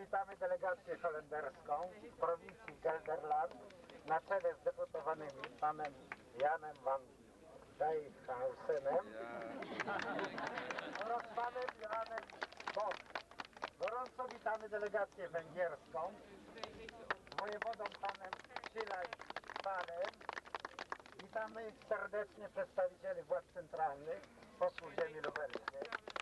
witamy delegację holenderską z prowincji Gelderland na czele z deputowanymi panem Janem van Dijkhuizenem oraz panem Janem Bock. Gorąco witamy delegację węgierską z wojewodą panem Szilaj Palem. Witamy serdecznie przedstawicieli władz centralnych, posłów ziemi lubelskiej.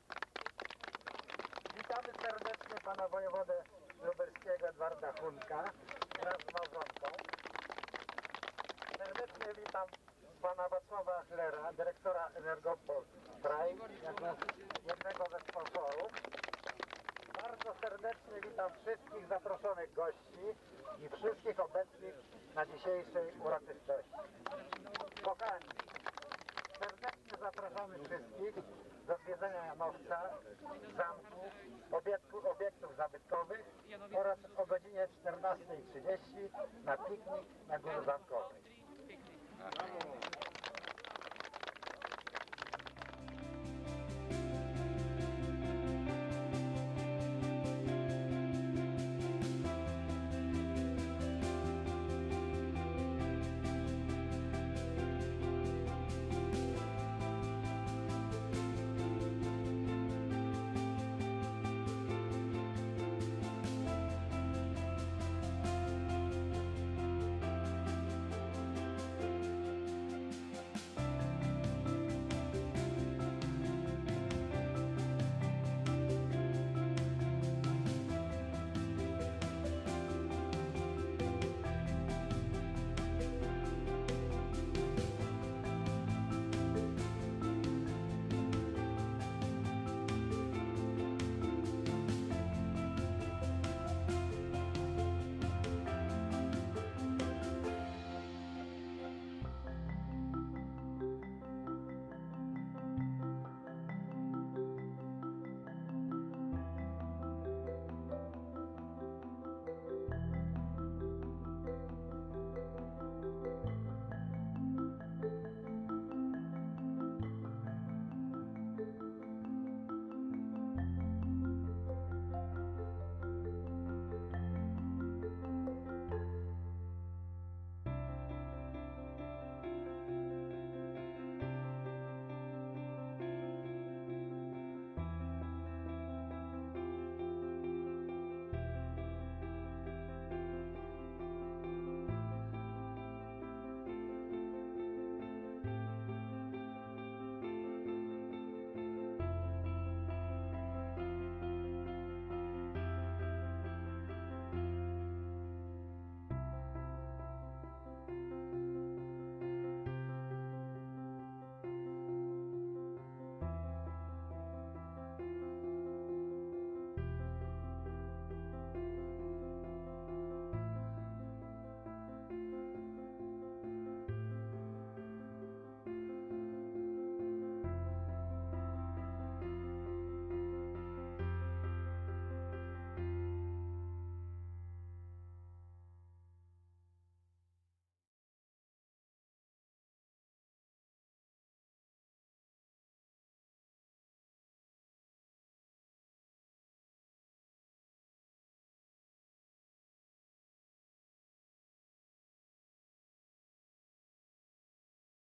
Witamy serdecznie pana wojewodę lubelskiego Edwarda Hunka wraz z małżonką. Serdecznie witam pana Wacława Achlera, dyrektora Energopol Prime, jako jednego ze sponsorów. Bardzo serdecznie witam wszystkich zaproszonych gości i wszystkich obecnych na dzisiejszej uroczystości. Kochani, serdecznie zapraszamy wszystkich do zwiedzania Janowca, zamku, obiektów zabytkowych oraz o godzinie 14:30 na piknik na Górze Zamkowej.